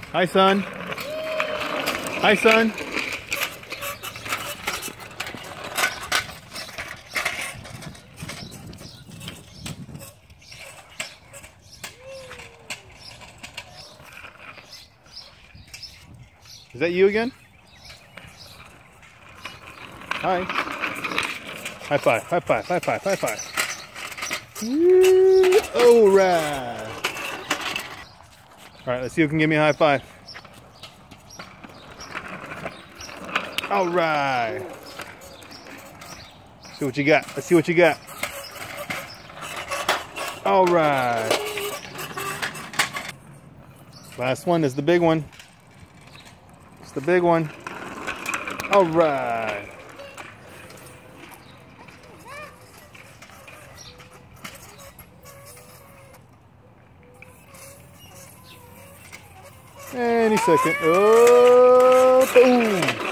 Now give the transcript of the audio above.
Hi, son. Hi, son. Is that you again? Hi. High five, high five, high five, high five. All right. All right, let's see who can give me a high five. All right. See what you got. Let's see what you got. All right. Last one is the big one. It's the big one. All right. Any second. Oh, boom.